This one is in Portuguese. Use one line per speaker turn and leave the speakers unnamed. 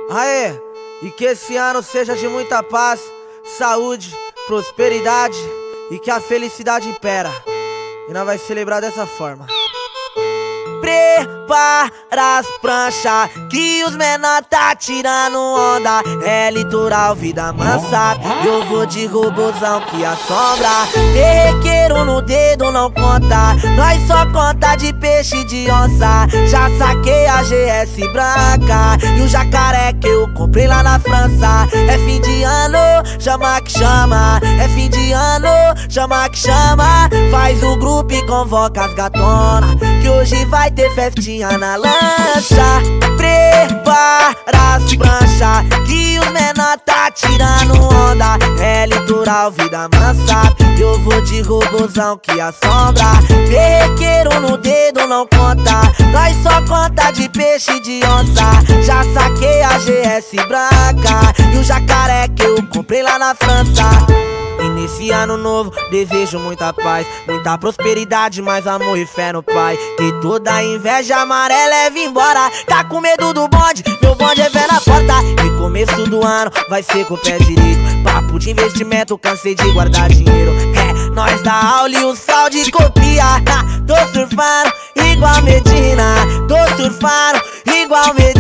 Aê, e que esse ano seja de muita paz, saúde, prosperidade e que a felicidade impera. E nós vai celebrar dessa forma. Prepara as pranchas que os menor tá tirando onda. É litoral, vida mansa. Eu vou de robozão que assombra. Terrequeiro no dedo não conta, nós só conta de peixe e de onça. Já saquei a GS branca e o jacaré que eu comprei lá na França. É fim de ano, chama que chama. É fim de ano, chama que chama. Faz o grupo e convoca as gatonas, que hoje vai ter festinha na lancha. Prepara as pranchas que os menor tá tirando onda. É litoral, vida mansa. Eu vou de robozão que assombra. Terrequeiro no dedo não conta, nós só conta de peixe e de onça. Já saquei a GS branca e o jacaré que eu comprei lá na França. E nesse ano novo desejo muita paz, muita prosperidade, mais amor e fé no Pai. Que toda inveja amarela leve embora. Tá com medo do bonde? Meu bonde é fé na porta. E começo do ano vai ser com o pé direito. Papo de investimento, cansei de guardar dinheiro. É, nós dá aula e o sal de copia. Tô surfando igual Medina, tô surfando igual Medina.